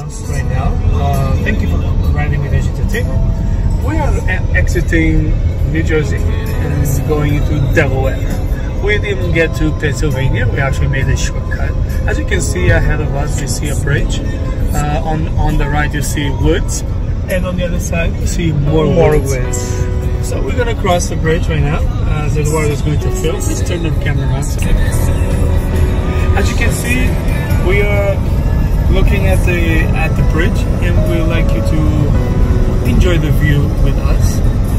us right now. Thank you for riding with Edge Entertainment. We are exiting New Jersey and going into Delaware. We didn't get to Pennsylvania. We actually made a shortcut. As you can see ahead of us, you see a bridge. On the right, you see woods, and on the other side, you see more woods. So we're gonna cross the bridge right now. As Eduardo is going to film. Let's turn the camera around. As you can see, we are looking at the bridge, and we'd like you to enjoy the view with us,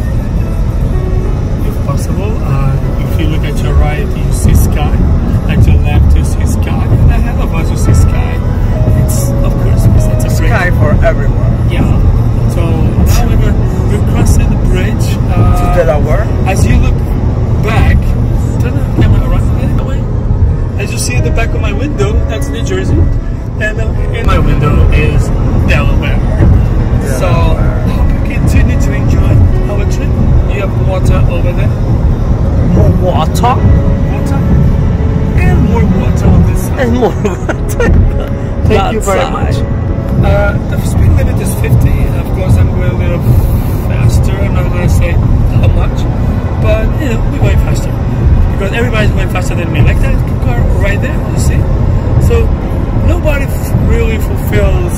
if possible. If you look at your right, you see sky. At your left, you see sky, and ahead of us, you see sky. It's of course it's a sky for everyone. Yeah. So now we're crossing the bridge to Delaware. As you look back, turn the camera around the way. As you see in the back of my window, that's New Jersey, and in my window is Delaware. So I hope you continue to enjoy our trip. You have water over there. More water? Water. And more water on this side. And more water. Thank you very much. The speed limit is 50. Of course, I'm going a little faster. I'm not going to say how much, but you know, we're going faster because everybody's going faster than me. Like that car right there, you see? So nobody really fulfills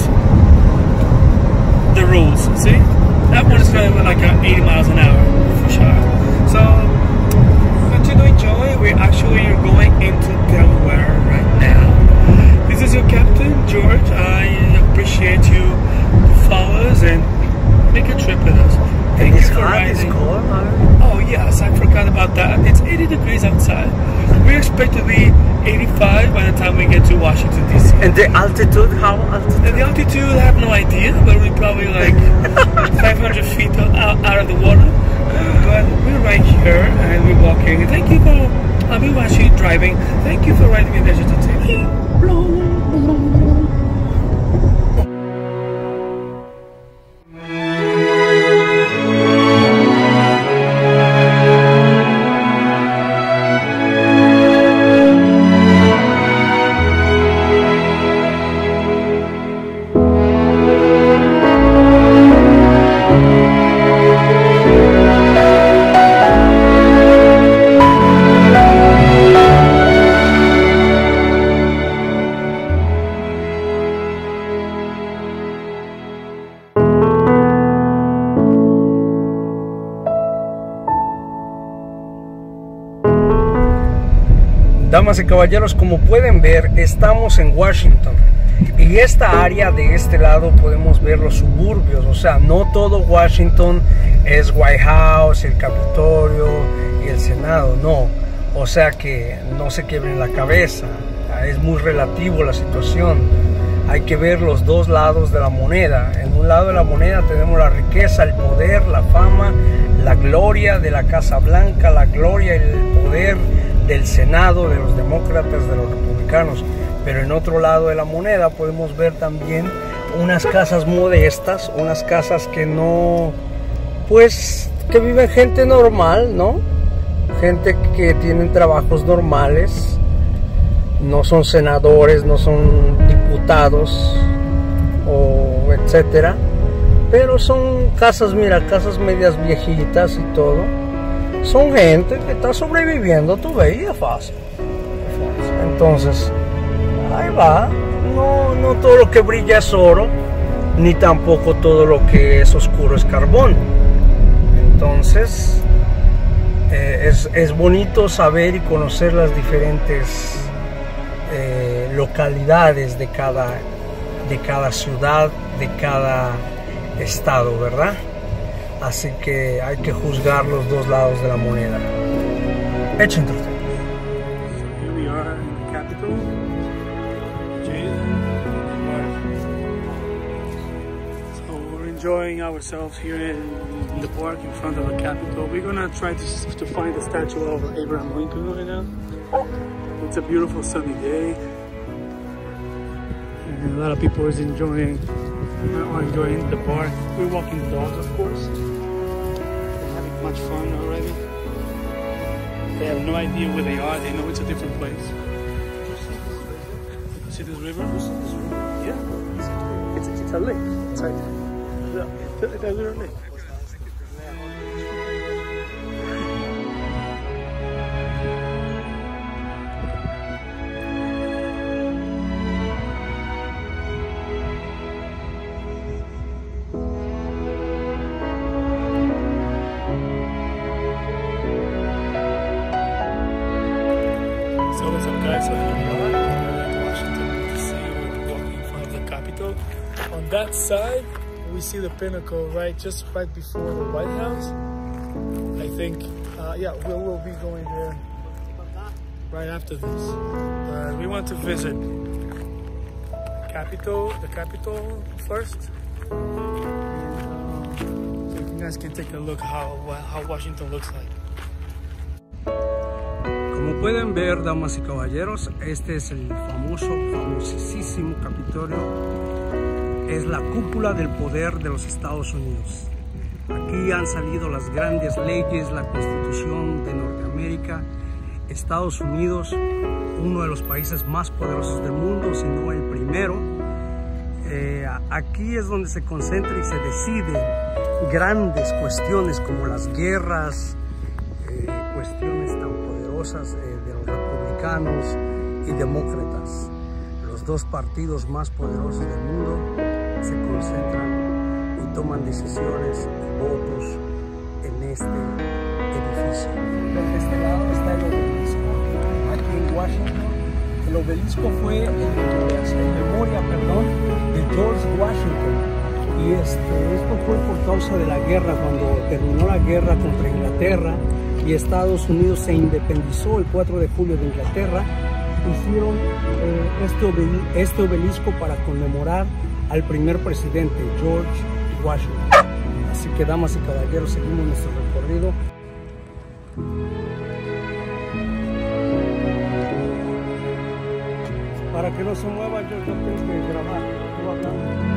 the rules. See? That one is going like 80 miles an hour for sure. So continue to enjoy. We actually are going into Delaware right now. This is your captain, George. I appreciate you to follow us and make a trip with us. Thank you for riding. Oh yes, I forgot about that. It's 80 degrees outside. We expect to be 85 by the time we get to Washington DC. And the altitude? How altitude? The altitude, I have no idea, but we're probably like 500 feet out of the water. But we're right here and we're walking. Thank you for. We're actually driving. Thank you for riding in Edge Entertainment. Damas y caballeros, como pueden ver, estamos en Washington y esta área de este lado podemos ver los suburbios. O sea, no todo Washington es White House, el Capitolio y el Senado, no. O sea que no se quebren la cabeza, es muy relativo la situación. Hay que ver los dos lados de la moneda. En un lado de la moneda tenemos la riqueza, el poder, la fama, la gloria de la Casa Blanca, la gloria y el poder del Senado, de los demócratas, de los republicanos. Pero en otro lado de la moneda podemos ver también unas casas modestas, unas casas que no, pues, que viven gente normal, ¿no? Gente que tienen trabajos normales, no son senadores, no son diputados o etcétera, pero son casas, mira, casas medias viejitas y todo. Son gente que está sobreviviendo, tú veías fácil. Entonces, ahí va. No todo lo que brilla es oro, ni tampoco todo lo que es oscuro es carbón. Entonces, es bonito saber y conocer las diferentes localidades de cada ciudad, de cada estado, ¿verdad? Así que hay que juzgar los dos lados de la moneda. Edge Entertainment. Here we are in the capital. So we're enjoying ourselves here in the park in front of the Capitol. We're gonna try to find the statue of Abraham Lincoln right now. It's a beautiful sunny day, and a lot of people are enjoying the park. We're walking the dogs, of course. They're having much fun already. They have no idea where they are. They know it's a different place. See this river? Yeah. a lake. It's like a little lake. So what's up, guys? So here we are in Washington, D.C. We're walking in front of the Capitol. On that side, we see the pinnacle just right before the White House. I think, yeah, we'll be going there right after this. We want to visit the Capitol first. So you guys can take a look how Washington looks like. Como pueden ver, damas y caballeros, este es el famosísimo Capitolio. Es la cúpula del poder de los Estados Unidos. Aquí han salido las grandes leyes, la Constitución de Norteamérica. Estados Unidos, uno de los países más poderosos del mundo, si no el primero. Aquí es donde se concentra y se deciden grandes cuestiones como las guerras, cuestiones tan poderosas de los republicanos y demócratas. Los dos partidos más poderosos del mundo se concentran y toman decisiones y votos en este edificio. De este lado está el obelisco, aquí en Washington. El obelisco fue en memoria de George Washington. Y esto fue por causa de la guerra, cuando terminó la guerra contra Inglaterra y Estados Unidos se independizó el 4 de julio de Inglaterra. Hicieron este obelisco para conmemorar al primer presidente, George Washington. Así que, damas y caballeros, seguimos nuestro recorrido. Para que no se mueva, yo tengo que grabar. Estoy hablando.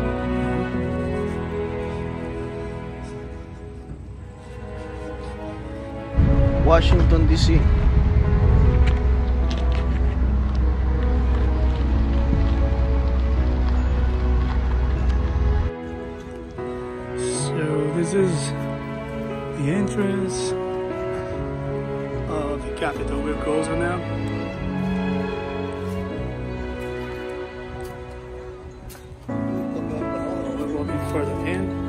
Washington, D.C. So this is the entrance of the Capitol. We're closer now. We're walking further in.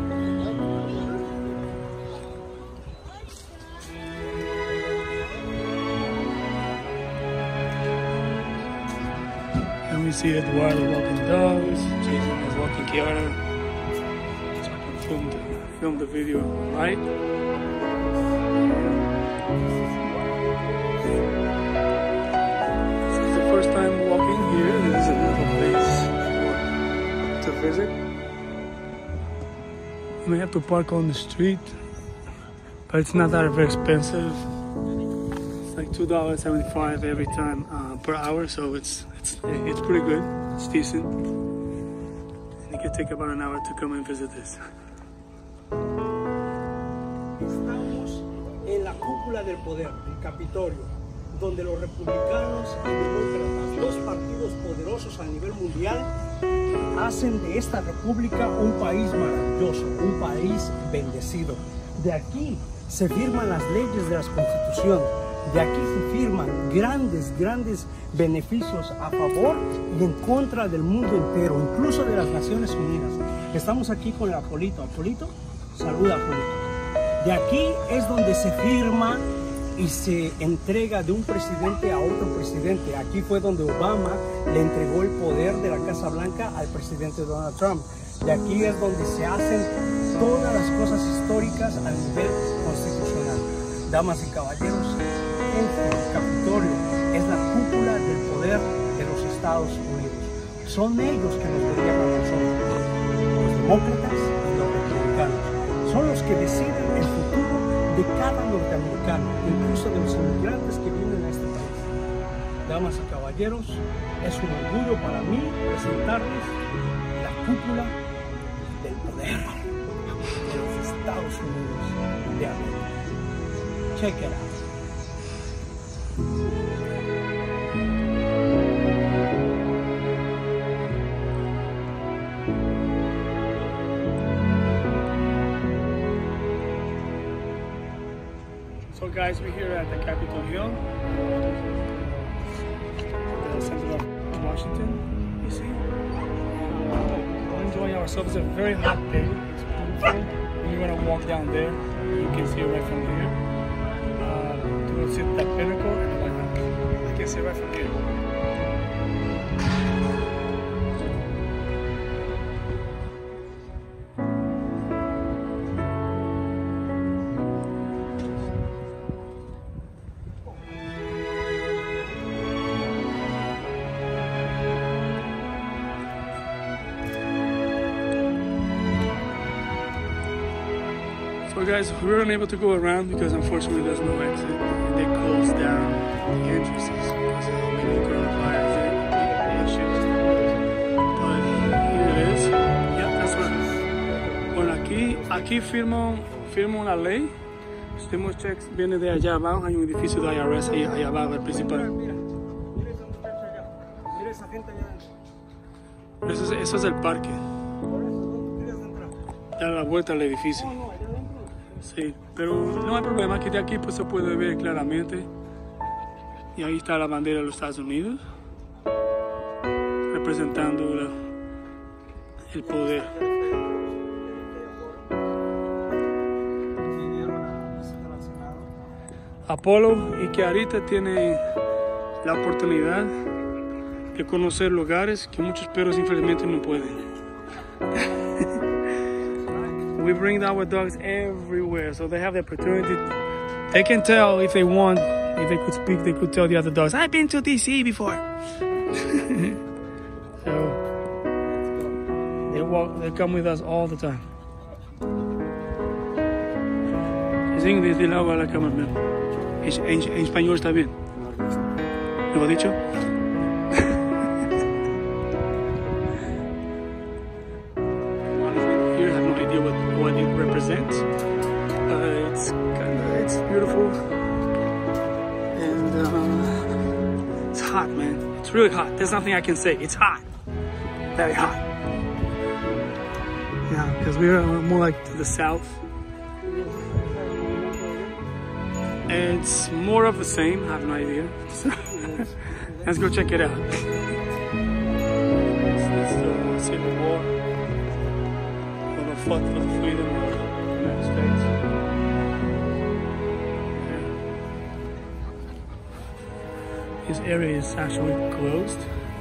And we see Eduardo walking dogs, Jason is walking Kiara. So I can film the video, right? This is the first time walking here. This is another place to visit. You may have to park on the street, but it's not that very expensive. Like $2.75 every time per hour, so it's pretty good. It's decent, and it can take about an hour to come and visit this. Estamos en la cúpula del poder, el Capitolio, donde los republicanos y demócratas, dos partidos poderosos a nivel mundial, hacen de esta república un país maravilloso, un país bendecido. De aquí se firman las leyes de las constituciones. De aquí se firman grandes beneficios a favor y en contra del mundo entero, incluso de las Naciones Unidas. Estamos aquí con el Apolito. Apolito, saluda, Apolito. De aquí es donde se firma y se entrega de un presidente a otro presidente. Aquí fue donde Obama le entregó el poder de la Casa Blanca al presidente Donald Trump. De aquí es donde se hacen todas las cosas históricas a nivel constitucional. Damas y caballeros, el Capitolio es la cúpula del poder de los Estados Unidos. Son ellos que nos gobiernan a nosotros, los demócratas y los republicanos. Son los que deciden el futuro de cada norteamericano, incluso de los inmigrantes que vienen a este país. Damas y caballeros, es un orgullo para mí presentarles la cúpula del poder de los Estados Unidos de América. Check it out. So guys, we're here at the Capitol Hill, the center of Washington, DC. We're enjoying ourselves. It's a very hot day. It's beautiful. And we're gonna walk down there. You can see it right from here. To see that pinnacle and the White House. You can see it right from here. So guys, we were unable to go around because unfortunately there's no exit. They closed down the entrances because of many coronavirus issues. But here it is. Yeah, that's right. Bueno, aquí firmo una ley. Stimulus checks viene de allá abajo. Hay un edificio de IRS allá abajo, el principal. Mira esa gente allá adentro. Eso es el parque. Da la vuelta al edificio. Sí, pero no hay problema, que de aquí pues se puede ver claramente. Y ahí está la bandera de los Estados Unidos, representando el poder. Apolo y Kiarita tienen la oportunidad de conocer lugares que muchos perros infelizmente no pueden. We bring our dogs everywhere, so they have the opportunity. They can tell if they want, if they could speak, they could tell the other dogs, I've been to DC before. So they come with us all the time. Es inglés, dile algo a la cámara. En español está bien. ¿Lo he dicho? What it represents. It's beautiful, and it's hot, man. It's really hot. There's nothing I can say. It's hot, very hot. Yeah, because we're more like to the south. And it's more of the same. I have no idea. So, let's go check it out. It's the Civil War. Fought for the freedom of the United States. Yeah. This area is actually closed.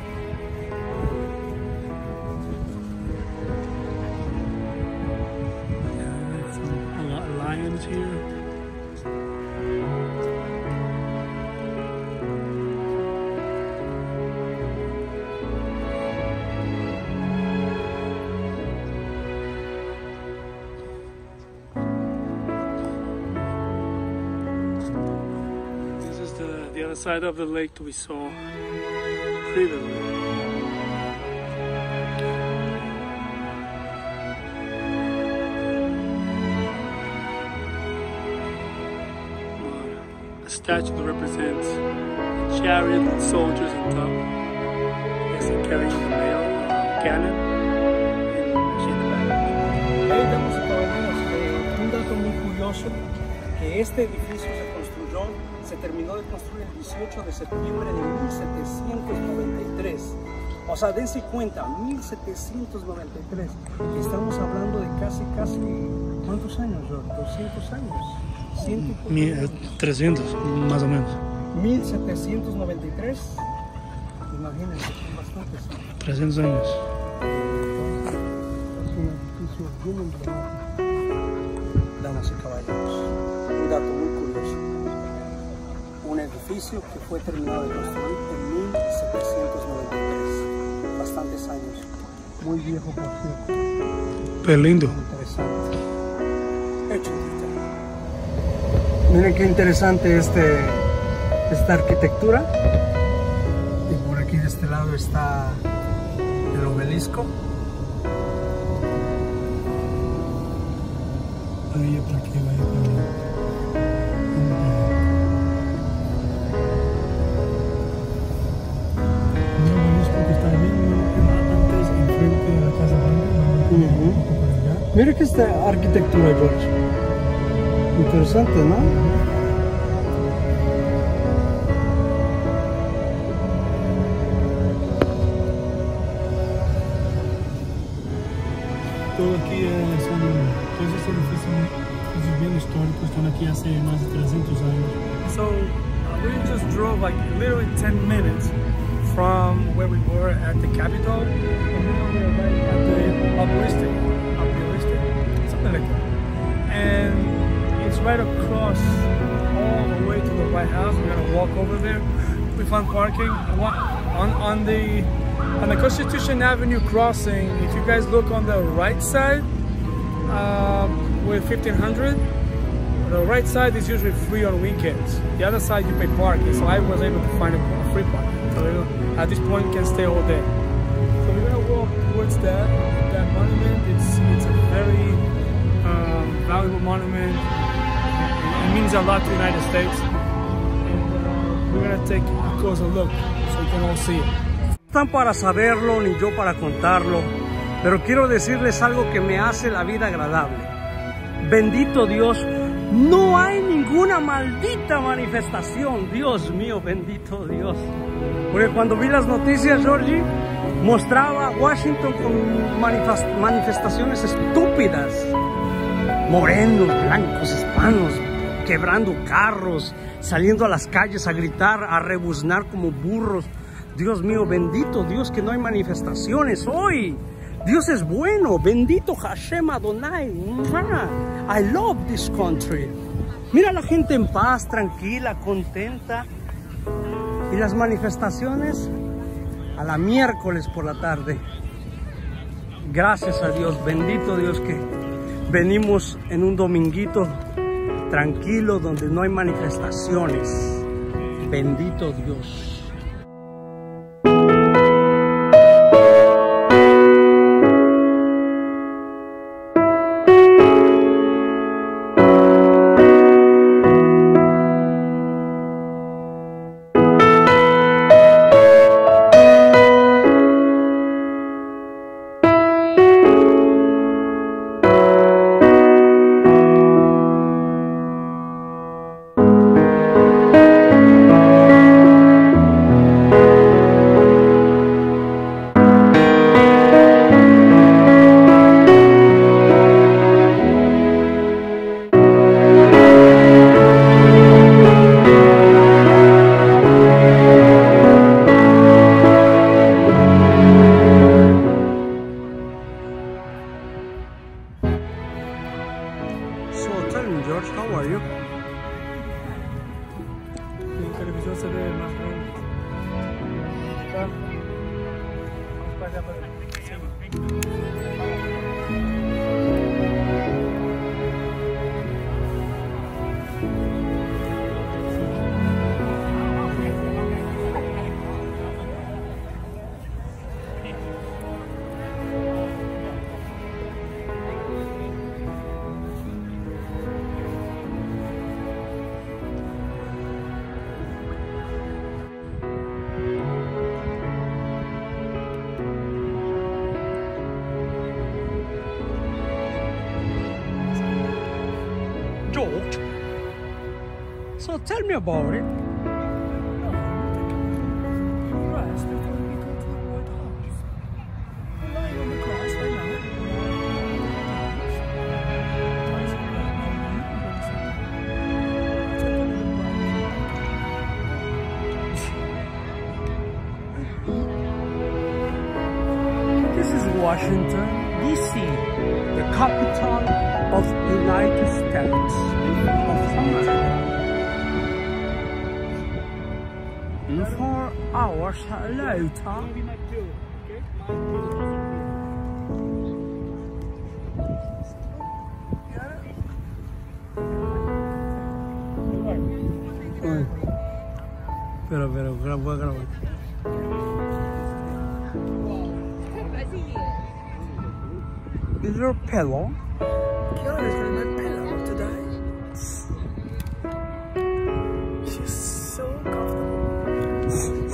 There's a lot of lions here. The other side of the lake that we saw previously. A statue that represents a chariot with soldiers on top. Yes, they're carrying the mail cannon. Damas y caballeros, un dato muy curioso, que este edificio se terminó de construir el 18 de septiembre de 1793. O sea, dense cuenta, 1793. Estamos hablando de casi, ¿cuántos años, George? 200 años. 300, más o menos. 1793. Imagínense, son bastantes. 300 años. Es un edificio bien emblemático. Damas y caballeros, un dato muy curioso. Un edificio que fue terminado de construir en 1793. Bastantes años. Muy viejo, por cierto. Pero lindo. Interesante. Hecho. Miren qué interesante esta arquitectura. Y por aquí de este lado está el obelisco. Ahí por aquí, vaya por ahí. Mira que esta arquitectura, George. Interesante, ¿no? Todo aquí son todos estos edificios bien históricos, están aquí hace más de 300 años. So we just drove like literally 10 minutes from where we were at the Capitol, and now we're right at the Obelisque, something like that. And it's right across all the way to the White House. We're gonna walk over there. We found parking on the Constitution Avenue crossing. If you guys look on the right side, with 1500. The right side is usually free on weekends. The other side you pay parking, so I was able to find a free parking. So at this point, you can stay all day. So we're gonna walk towards that monument. It's a very valuable monument. It means a lot to the United States. And we're gonna take a closer look so you can all see it. No están para saberlo ni yo para contarlo, pero quiero decirles algo que me hace la vida agradable. Bendito Dios. No hay ninguna maldita manifestación. Dios mío, bendito Dios. Porque cuando vi las noticias, Georgie, mostraba a Washington con manifestaciones estúpidas. Morenos, blancos, hispanos, quebrando carros, saliendo a las calles a gritar, a rebuznar como burros. Dios mío, bendito Dios que no hay manifestaciones hoy. Dios es bueno, bendito Hashem Adonai. I love this country. Mira la gente en paz, tranquila, contenta. Y las manifestaciones a la miércoles por la tarde. Gracias a Dios, bendito Dios que venimos en un dominguito tranquilo donde no hay manifestaciones. Bendito Dios. George, how are you? Mi televisión se ve más grande. Vamos para allá, para allá. George, so tell me about it. This is Washington, D.C., the capital of the United States of America. And 4 hours later, pero, voy a grabar. Is there a pillow? Yeah, there's my pillow today. She's so comfortable.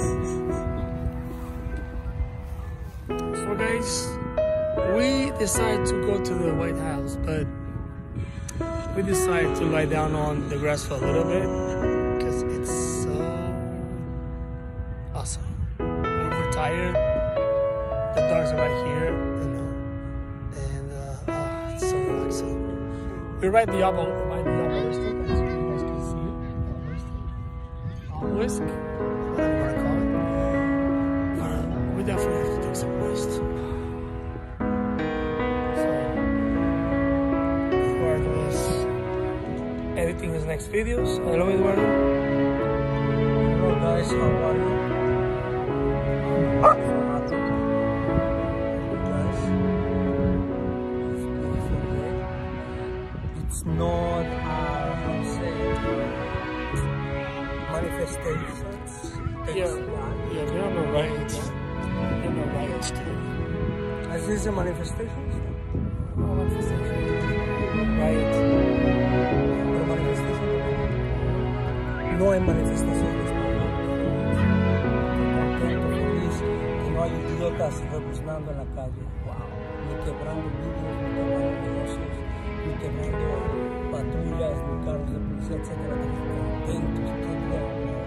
So guys, we decided to go to the White House, but we decided to lie down on the grass for a little bit because it's so awesome. We're tired. The dogs are right here, and We ride the obelisk, as you guys can see. Obelisk, whatever you want to call it. We definitely have to take some rest. So, Eduardo is editing his next videos. Hello, Eduardo. Hello guys, how are you? It's not, how to say, manifestations. Yeah, there are no riots. There are no riots today. Is this a manifestation? No manifestation. Riots. ¿Pero manifestación? No hay manifestaciones. Contento, feliz, que no hay idiotas rebuznando en la calle. Wow. Ni quebrando vidrios, ni quebrando negocios, ni quebrando patrullas, ni carros de policía, etc. Contentos, que día.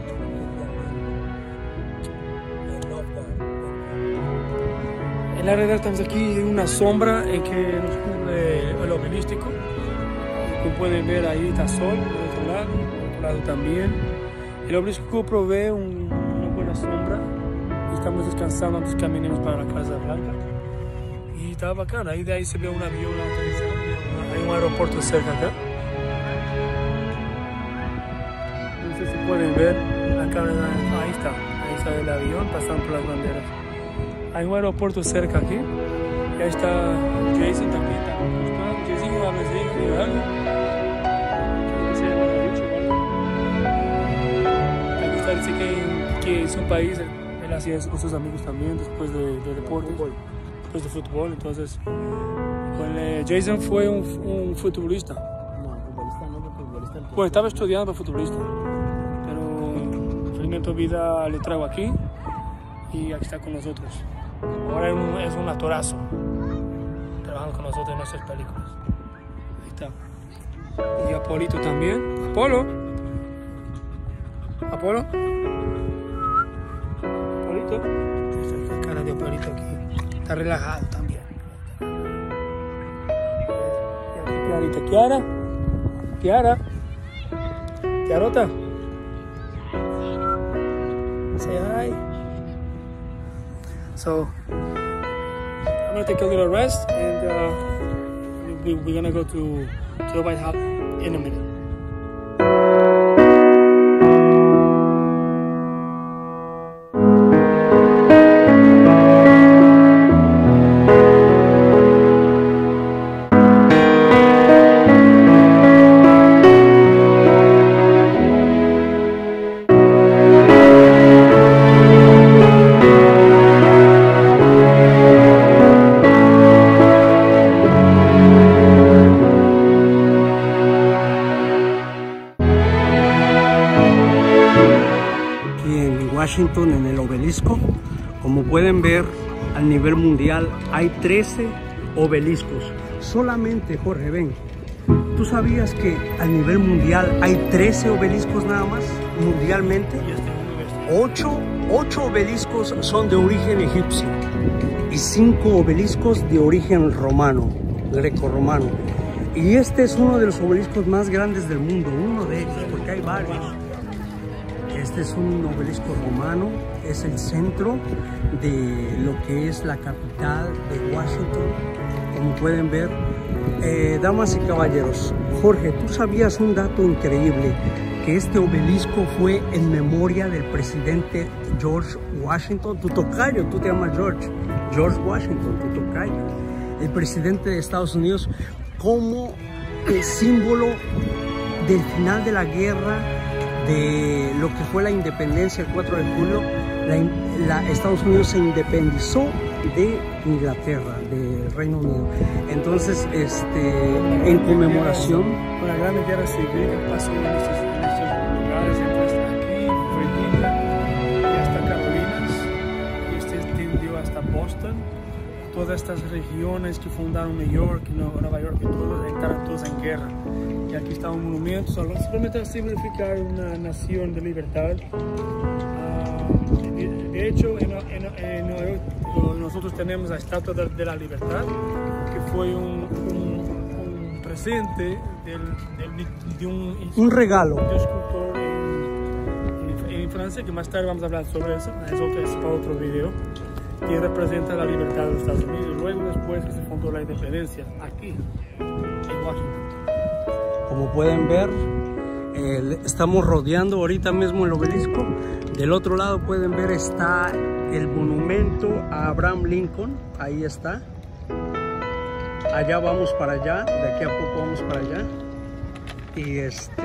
I love that. En la realidad estamos aquí en una sombra en que nos cubre el obelisco. Como pueden ver, ahí está sol por otro lado también. El obelisco provee una buena sombra y estamos descansando antes que caminemos para la Casa Blanca. Y está bacán, ahí de ahí se ve un avión aterrizando. Hay un aeropuerto cerca acá. No sé si pueden ver, acá ahí está el avión pasando por las banderas. Hay un aeropuerto cerca aquí. Y ahí está Jason también. Jason, ¿hablas de algo? Dice que es un país, él hacía eso con sus amigos también después de deporte, después de fútbol. Entonces, Jason fue un futbolista. No, futbolista no, porque futbolista. Bueno, estaba estudiando para futbolista, pero felizmente vida le traigo aquí y aquí está con nosotros. Ahora es un actorazo, trabajando con nosotros en nuestras películas. Ahí está. Y Apolito también. Apolo. Apolito. La cara de Apolito aquí. Está relajado también. Y aquí Clarita. Kiarota. Say hi. So, I'm gonna take a little rest and we're gonna go to the White House in a minute. Washington, en el obelisco. Como pueden ver, a nivel mundial hay 13 obeliscos. Solamente, Jorge, ven. ¿Tú sabías que a nivel mundial hay 13 obeliscos nada más? Mundialmente. 8 obeliscos son de origen egipcio y 5 obeliscos de origen romano, greco-romano. Y este es uno de los obeliscos más grandes del mundo, uno de ellos, porque hay varios. Este es un obelisco romano, es el centro de lo que es la capital de Washington, como pueden ver. Damas y caballeros, Jorge, ¿tú sabías un dato increíble? Que este obelisco fue en memoria del presidente George Washington, tu tocayo, tú te llamas George Washington, tu tocayo, el presidente de Estados Unidos, como el símbolo del final de la guerra, de lo que fue la independencia el 4 de julio. Estados Unidos se independizó de Inglaterra, del Reino Unido. Entonces, en conmemoración, con la gran guerra civil que pasó en estos lugares, hasta aquí, Virginia, y hasta Carolinas, y se extendió hasta Boston, todas estas regiones que fundaron New York y Nueva York, que todos entraron todos en guerra. Y aquí está un monumento, simplemente a significar una nación de libertad. De hecho, en Nueva York nosotros tenemos la Estatua de la Libertad, que fue un presente de Un regalo. de un escultor en Francia, que más tarde vamos a hablar sobre eso, es para otro video, que representa la libertad de los Estados Unidos. Luego, después que se fundó la independencia, aquí, en Washington. Como pueden ver, estamos rodeando ahorita mismo el obelisco. Del otro lado pueden ver está el monumento a Abraham Lincoln. Ahí está. Allá vamos para allá. De aquí a poco vamos para allá. Y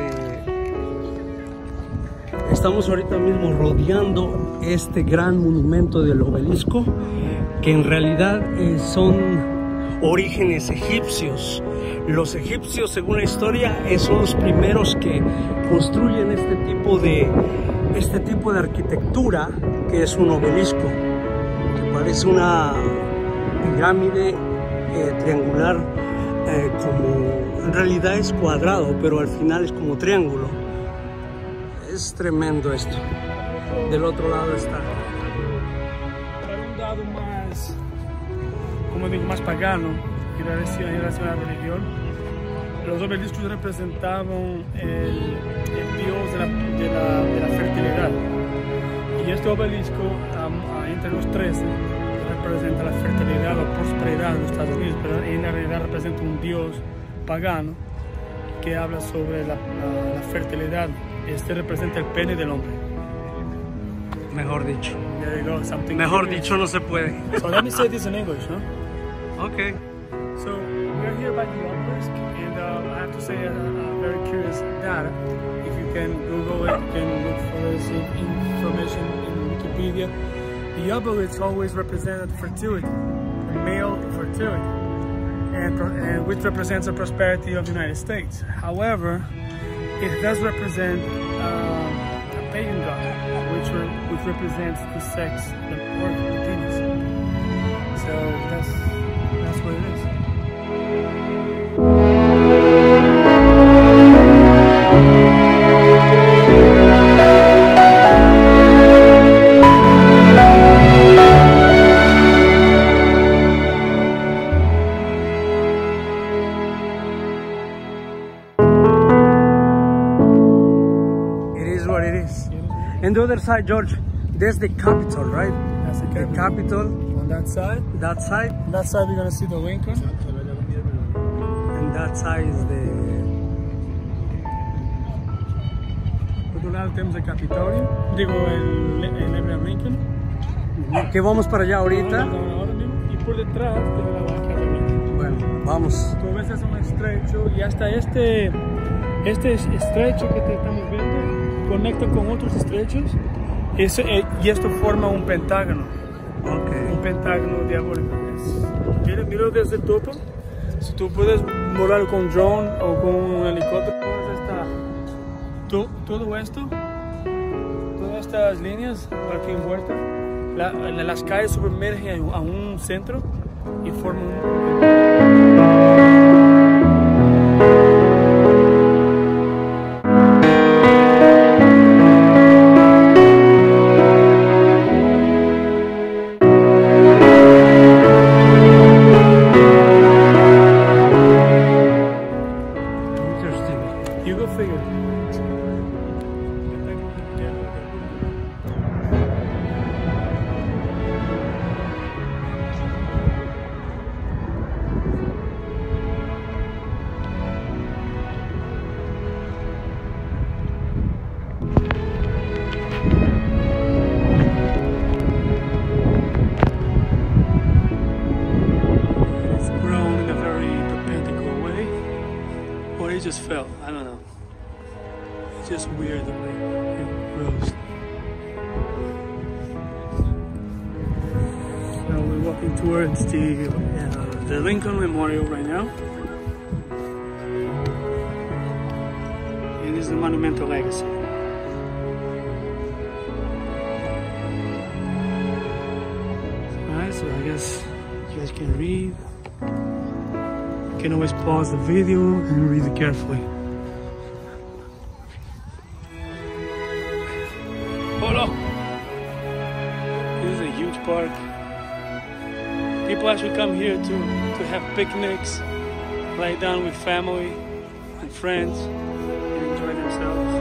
estamos ahorita mismo rodeando este gran monumento del obelisco, que en realidad son orígenes egipcios. Los egipcios, según la historia, son los primeros que construyen este tipo de arquitectura, que es un obelisco, que parece una pirámide triangular, como en realidad es cuadrado, pero al final es como triángulo. Es tremendo esto. Del otro lado está. Para un lado más, como digo, más pagano, en relación a la religión, los obeliscos representaban el dios de la fertilidad. Y este obelisco, entre los 13, representa la fertilidad o prosperidad de los Estados Unidos, pero en realidad representa un dios pagano que habla sobre la fertilidad. Este representa el pene del hombre. Mejor dicho. There you go, something Mejor curious. dicho no se puede. So let me say this in English, no? Okay. So we're here by the obelisk, and I have to say a very curious data. If you can Google it, you can look for this information in Wikipedia. The obelisk always represented fertility, the male fertility, and which represents the prosperity of the United States. However, it does represent a pagan god, which represents the sex, the organ, the penis. So that's what it is. And the other side, George, there's the Capitol, right? That's the The Capitol, On that side, that side, we're gonna see the Lincoln. and that side is the... Por otro lado tenemos el Capitolio, digo el Abraham Lincoln. Que vamos para allá ahorita. Ahora mismo. Y por detrás tenemos la Casa Blanca. Bueno, vamos. Tú ves, es un estrecho y hasta este estrecho que te estamos viendo conecta con otros estrechos y esto forma un pentágono. Okay. Un pentágono diabólico. Mira desde el topo. Si tú puedes volar con drone o con un helicóptero, todo esto, todas estas líneas aquí envueltas, las calles sumergen a un centro y forman un... You go figure. It's grown in a very perpendicular way, or it just fell. I don't know. It's just weird the way it grows. So we're walking towards the Lincoln Memorial right now. And this is the Monumental Legacy. Alright, so I guess you guys can read. You can always pause the video and read it carefully. Hold on. This is a huge park. People actually come here to have picnics lie down with family and friends and enjoy themselves.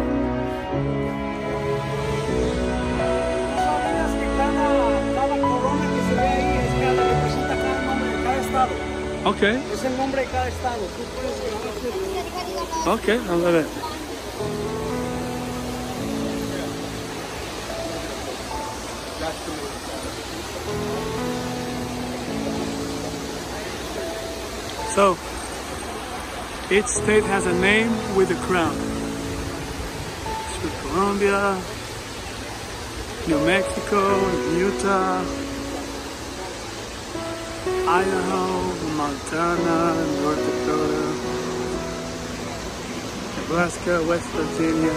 ¿Sabías que cada corona que se ve ahí representa cada nombre de cada estado? Okay. Es el nombre de cada estado. Tú puedes grabar. Okay, I love it. So, each state has a name with a crown. Sweet Colombia, New Mexico, Utah, Idaho, Montana, North Dakota, Nebraska, West Virginia.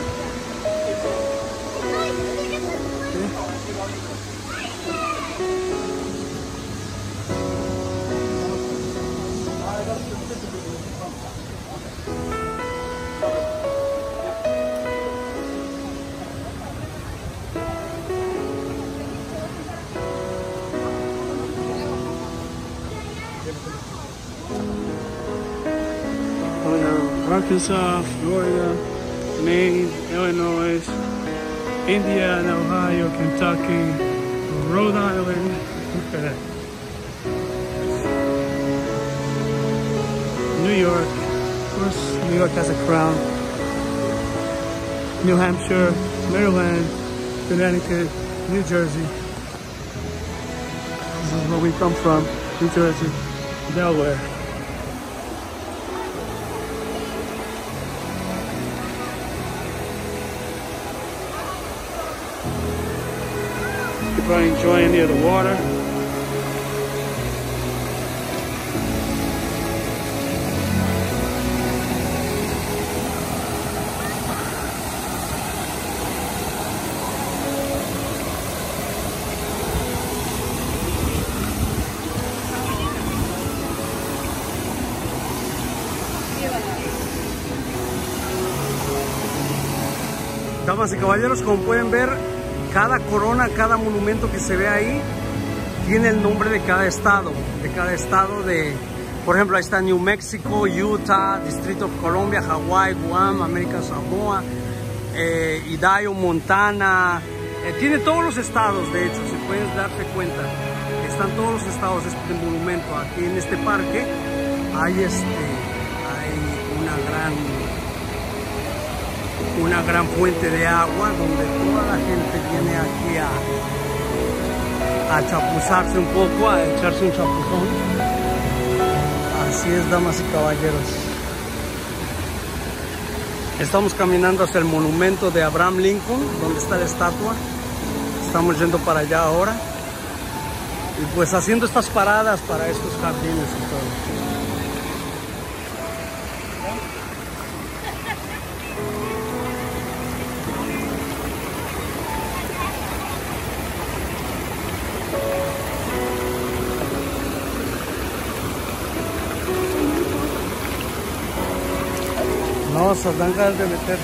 Arkansas, Florida, Maine, Illinois, Indiana, Ohio, Kentucky, Rhode Island. Look at that. New York. Of course, New York has a crown. New Hampshire, Maryland, Connecticut, New Jersey. This is where we come from, New Jersey, Delaware. Probably enjoying near the water. Damas y caballeros, como pueden ver, cada corona, cada monumento que se ve ahí tiene el nombre de cada estado. Por ejemplo, ahí está New Mexico, Utah, Distrito de Colombia, Hawái, Guam, América Samoa, Idaho, Montana. Tiene todos los estados, de hecho, si puedes darte cuenta. Están todos los estados de este monumento. Aquí en este parque hay una gran fuente de agua donde toda la gente viene aquí a chapuzarse un poco, a echarse un chapuzón. Así es, damas y caballeros. Estamos caminando hacia el monumento de Abraham Lincoln, donde está la estatua. Estamos yendo para allá ahora. Y pues haciendo estas paradas para estos jardines y todo. No, se dan ganas de meter.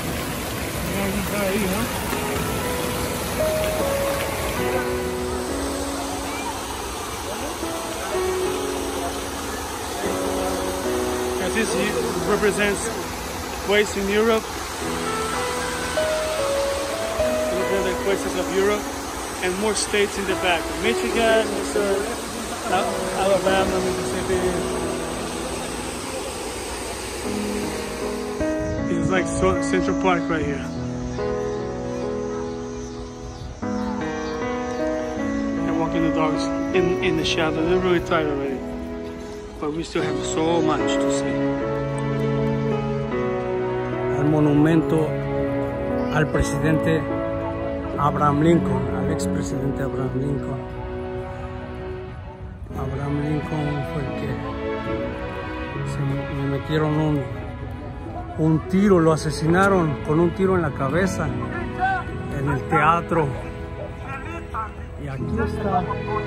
This represents ways in Europe. The places of Europe and more states in the back. Michigan, Missouri, Alabama, Mississippi. It's like Central Park right here. And walking the dogs in the shadow. They're really tired already. But we still have so much to see. El monumento al presidente Abraham Lincoln, al expresidente Abraham Lincoln. Abraham Lincoln fue el que le metieron un tiro, lo asesinaron con un tiro en la cabeza en el teatro. Y aquí está.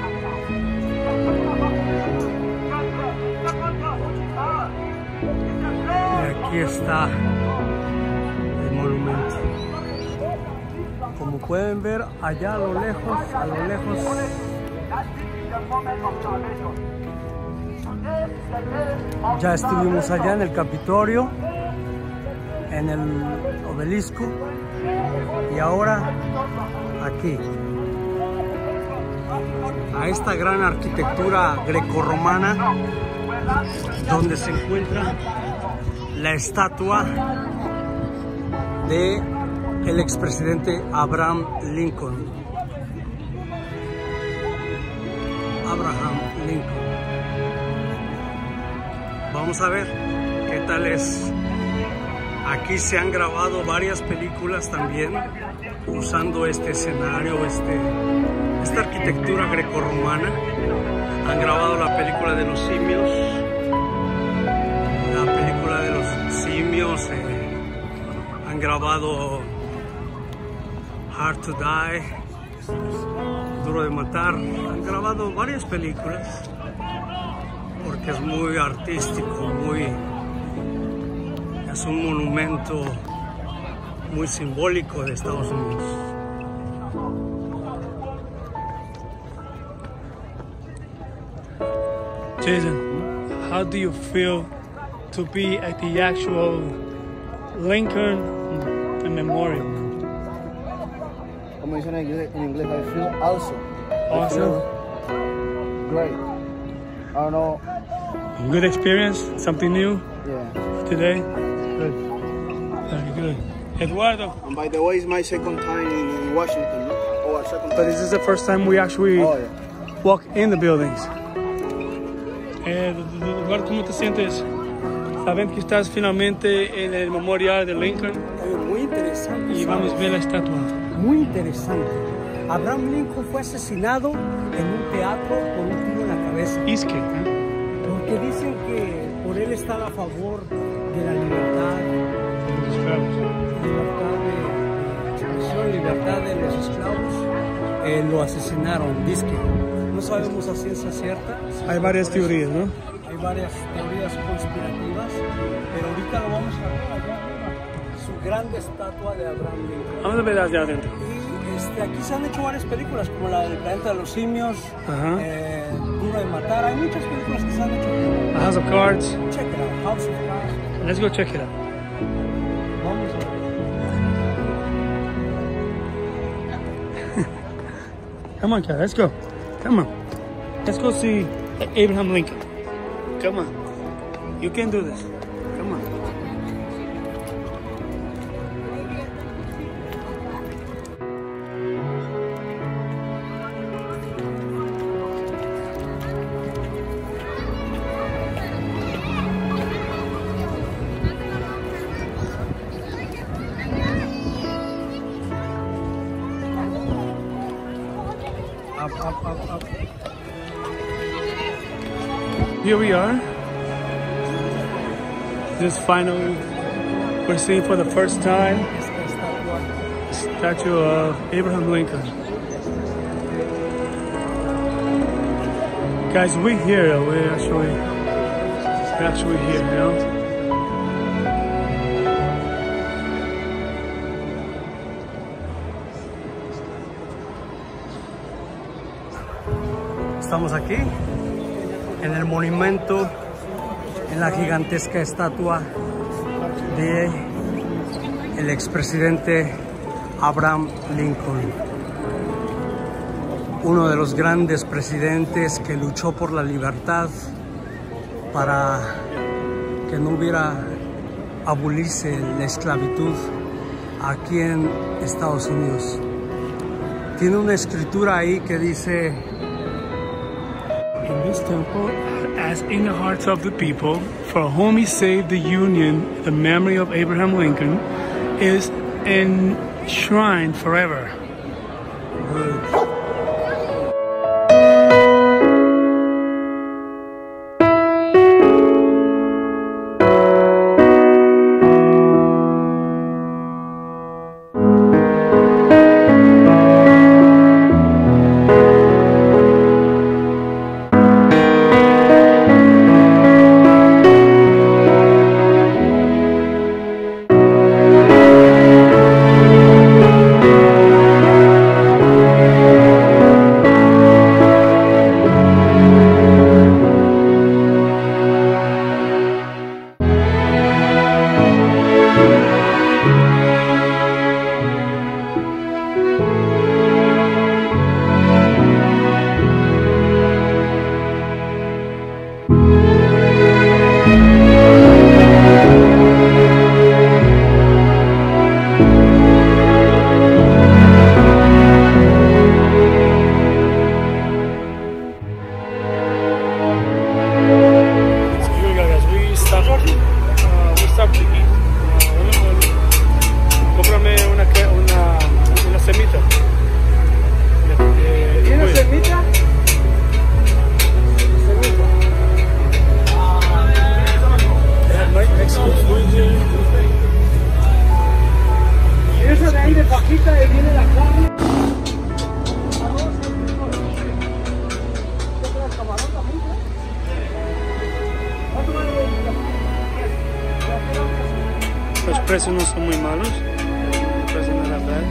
Y aquí está el monumento. Como pueden ver allá a lo lejos, Ya estuvimos allá en el Capitolio, en el obelisco, y ahora aquí, a esta gran arquitectura grecorromana, donde se encuentra la estatua de el expresidente Abraham Lincoln. Abraham Lincoln. Vamos a ver qué tal es. Aquí se han grabado varias películas también usando este escenario, esta arquitectura grecorromana. Han grabado la película de los simios, han grabado Hard to Die, Duro de Matar. Han grabado varias películas porque es muy artístico, es un monumento muy simbólico de Estados Unidos. Jason, how do you feel to be at the actual Lincoln Memorial? Como dicen en inglés, I feel awesome. Awesome. Great. I don't know. Good experience, something new Yeah. today. Good. Very good. Eduardo, And by the way, it's my second time in Washington. No? Oh, our second but time. this is the first time we actually Oh, yeah. walk in the buildings. Eduardo, ¿cómo te sientes? Saben que estás finalmente en el memorial de Lincoln Muy interesante. y vamos a ver la estatua. Muy interesante. Abraham Lincoln fue asesinado en un teatro por un tiro en la cabeza. Isque, Porque dicen que por él estaba a favor de la libertad, libertad de los esclavos. Lo asesinaron, dice que no sabemos a ciencia cierta. Hay varias teorías, ¿no? Hay varias teorías conspirativas, pero ahorita lo vamos a ver allá arriba, su grande estatua de Abraham Lincoln. Vamos a ver hacia adentro. Y aquí se han hecho varias películas, como la del planeta de los simios, Ajá. Duro de Matar. Hay muchas películas que se han hecho. House of Cards. Check it out, House of Cards. Let's go check it out. Vamos a ver. Come on, Kat, let's go. Come on. Let's go see Abraham Lincoln. Come on. You can do this. Come on. Up. Here we are. This finally, we're seeing for the first time the statue of Abraham Lincoln. Guys, we're here. We're actually here, you know. Estamos aquí en el monumento, en la gigantesca estatua de el expresidente Abraham Lincoln, uno de los grandes presidentes que luchó por la libertad para que no hubiera abolirse la esclavitud aquí en Estados Unidos. Tiene una escritura ahí que dice: In this temple, as in the hearts of the people, for whom he saved the Union, the memory of Abraham Lincoln is enshrined forever. We stopped to eat. Cómprame una semita. ¿Tienes semita? Mexican food here. Y eso de ahí de fajita de viene la carne. Los precios no son muy malos. Los precios no are bad.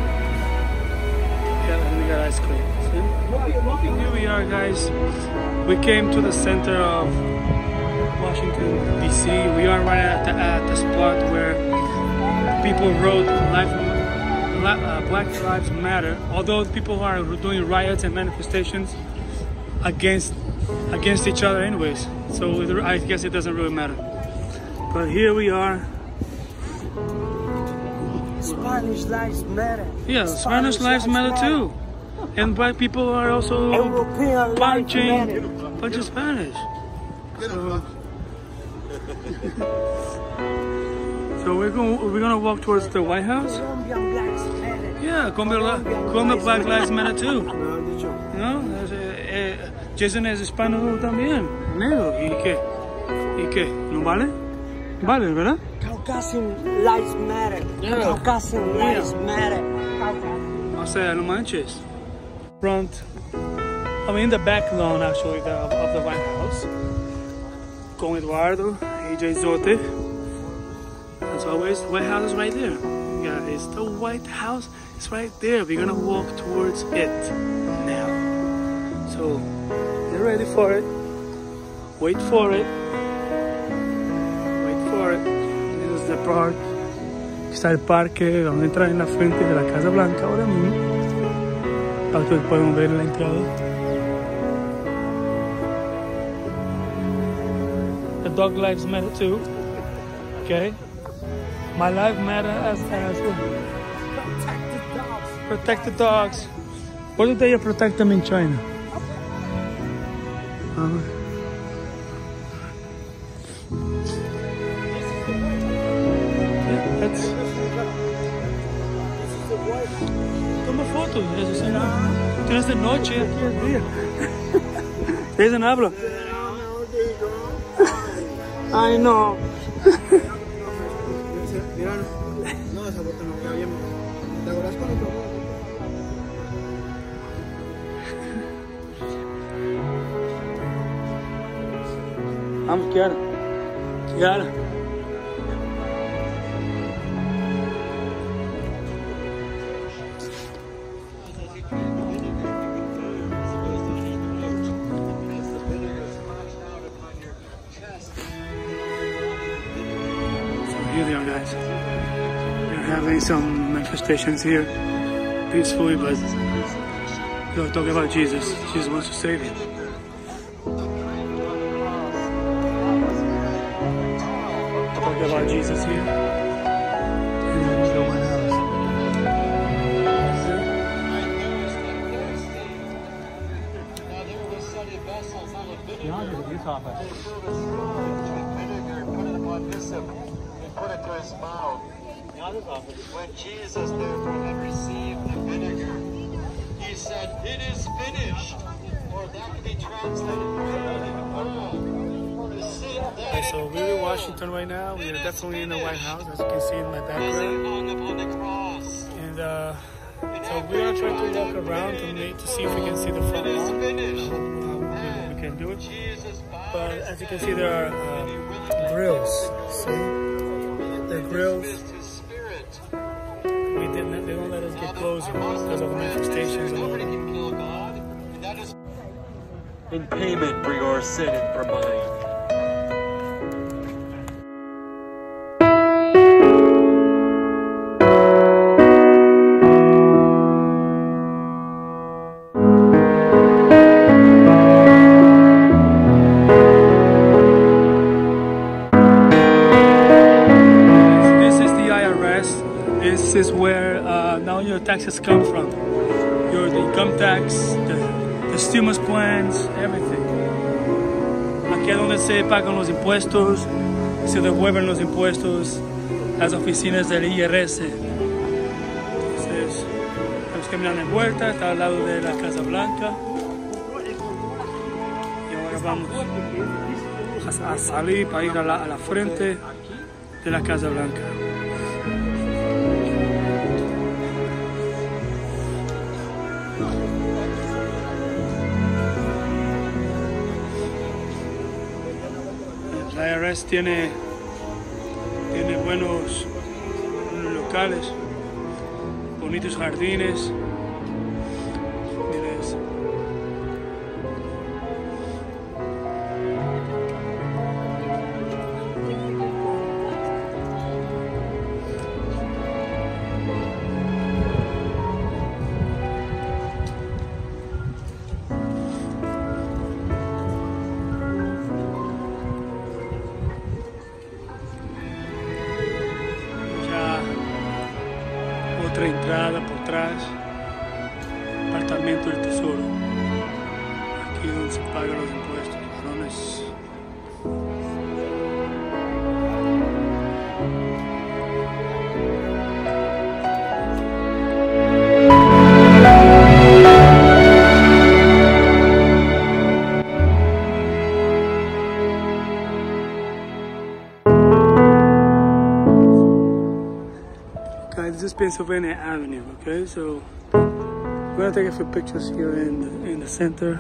Yeah, and we got ice cream. See? Here we are, guys. We came to the center of Washington, D.C. We are right at the spot where people wrote Black Lives Matter. Although people are doing riots and manifestations against each other anyways. So I guess it doesn't really matter. But here we are. Spanish lives matter. Yeah, Spanish lives matter too. And black people are also punching Spanish. So we're gonna walk towards the White House. Colombian blacks matter. Yeah, Colombia Black Lives Matter too. You know, Jason es hispano también, negro. ¿Y qué? ¿Y qué? ¿No vale? Vale, ¿verdad? Caucasian lives matter. Yeah. Caucasian lives matter. O sea, no manches. Front, I mean, in the back lawn actually of the White House. Con Eduardo, AJ Zote. As always, the White House is right there. Guys, the White House is right there. We're gonna walk towards it now. So, get ready for it. Wait for it. Wait for it. This is the park. Está el parque donde entran en la frente de la Casa Blanca ahora mismo. Para que puedan ver la entrada. The dog lives matter too. Okay. My life matter as well. Protect the dogs. Protect the dogs. What do they protect them in China? Toma fotos. Tienes de noche, aquí es día. Dicen hablo. Ay, no. Mira, no, esa foto no queda bien. ¿Te acuerdas cuando tomó? Vamos, Kiara. Kiara. Here they are, guys. They're having some manifestations here, peacefully, but they're talking about Jesus. Jesus wants to save you. Talking about Jesus here. And the White House. Put it to his mouth. When Jesus therefore had received the vinegar, he said, "It is finished," or that could be translated, the sin that Okay, so we're in Washington right now. We are definitely in the White House, as you can see in my background. hung upon the cross. And so we are trying to walk around to see if we can see the front lawn. We can do it. Jesus But as you can see, there are grills. See? The grills. his spirit. They won't let us get closer because of the manifestations and all Nobody that. can kill God. And that is in payment for your sin and for mine. This is the IRS. This is where now your taxes come from. The income tax, the stimulus plans, everything. Aquí aquí es donde se pagan los impuestos, se devuelven los impuestos, las oficinas del IRS. Entonces, estamos caminando en vuelta, está al lado de la Casa Blanca. Y ahora vamos a salir para ir a la frente de la Casa Blanca. La IRS tiene buenos locales, bonitos jardines. Mira eso. Otra entrada por atrás, apartamento del tesoro, aquí donde se pagan los impuestos, varones. This is Pennsylvania Avenue, okay? So we're gonna take a few pictures here in the center.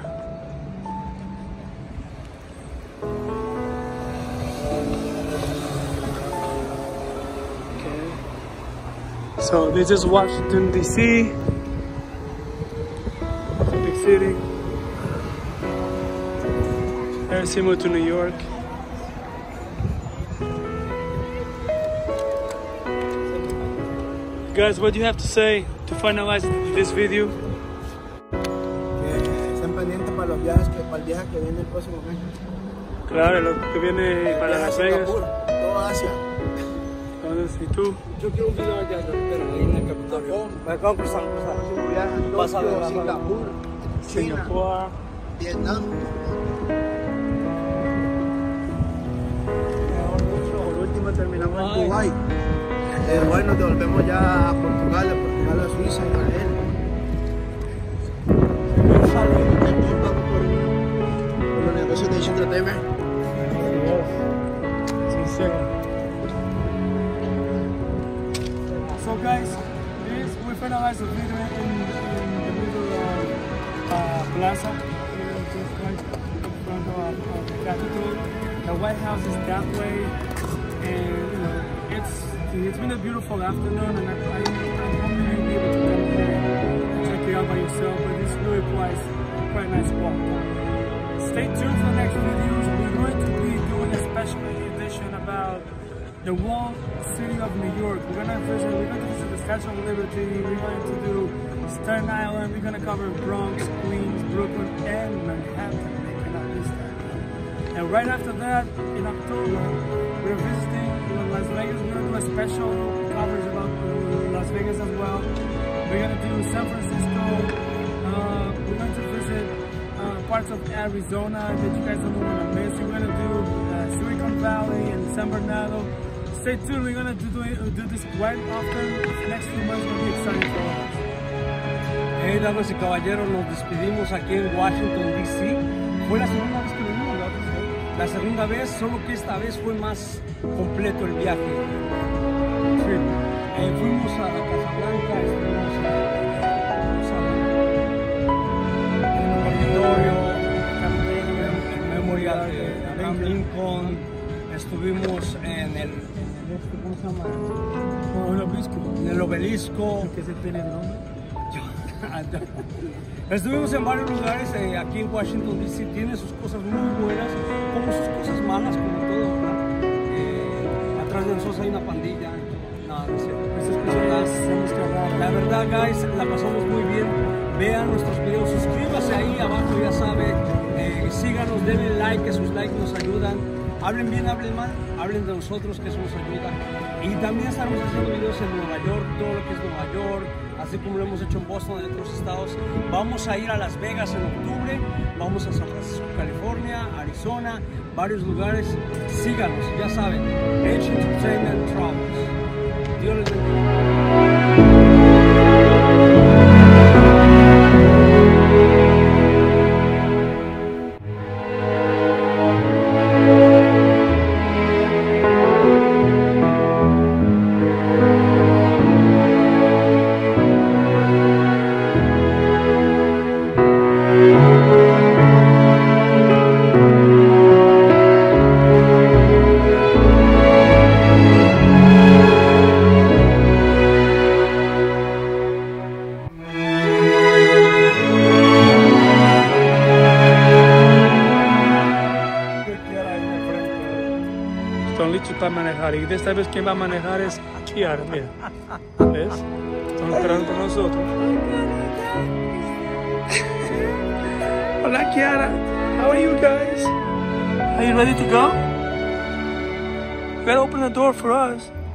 Okay. So this is Washington DC, big city, very similar to New York. Guys, what do you have to say to finalize this video? Estén pendientes para los viajes, para el viaje que viene el próximo mes. Claro, lo que viene para Las Vegas. Toda Asia. Entonces, ¿y tú? Yo quiero un video allá, pero ahí en el Capitolio. Vamos cruzando. Pasa de Singapur, China, Singapur. Vietnam. Por último terminamos en Dubái. Dubái nos devolvemos ya a Portugal, de Portugal a Suiza, Israel. Por los negocios de H Entertainment. So guys, we finalized the video in the middle of Plaza, just right in front of the Capitol. The White House is that way, and you know, it's been a beautiful afternoon, and I'm hoping you'll be able to come here and check it out by yourself, but it's really quite a nice walk. Stay tuned for the next videos. We're going to be doing a special edition about the walled city of New York. We're going to visit the Statue of Liberty. We're going to do Staten Island. We're going to cover Bronx, Queens, Brooklyn, and Manhattan. You cannot miss that. And right after that, in October, we're visiting Las Vegas. We're going to do a special coverage about Las Vegas as well. We're going to do San Francisco. We're going to visit parts of Arizona that you guys don't want to miss. We're going to do Silicon Valley and San Bernardino. Stay tuned. We're going to do this quite often. The next few months will be exciting for us. Hey, damas y caballeros, nos despedimos aquí en Washington, D.C. Fue la segunda vez que venimos, ¿verdad? La segunda vez, solo que esta vez fue más completo el viaje. Sí. Fuimos a la Casa Blanca, estuvimos en el Capitolio, el Memorial de Abraham Lincoln, estuvimos en el ¿cómo se llama? En el obelisco. ¿Qué se tiene de nombre? Estuvimos en varios lugares aquí en Washington DC. Tiene sus cosas muy buenas, como sus cosas malas, como todo, ¿verdad? Atrás de nosotros hay una pandilla. No es cierto. La verdad, guys, la pasamos muy bien. Vean nuestros videos, suscríbase ahí abajo, ya sabe. Síganos, denle like, que sus likes nos ayudan. Hablen bien, hablen mal, hablen de nosotros, que eso nos ayuda. Y también estaremos haciendo videos en Nueva York, todo lo que es Nueva York, así como lo hemos hecho en Boston y en otros estados. Vamos a ir a Las Vegas en octubre, vamos a San Francisco, California, Arizona, varios lugares. Síganos, ya saben, Edge Entertainment Travels. Dios les bendiga. Están listos para manejar. Y esta vez quien va a manejar es Kiara, mira. ¿Ves? Están esperando por nosotros. Hola Kiara. How are you guys? Are you ready to go? You gotta open the door for us.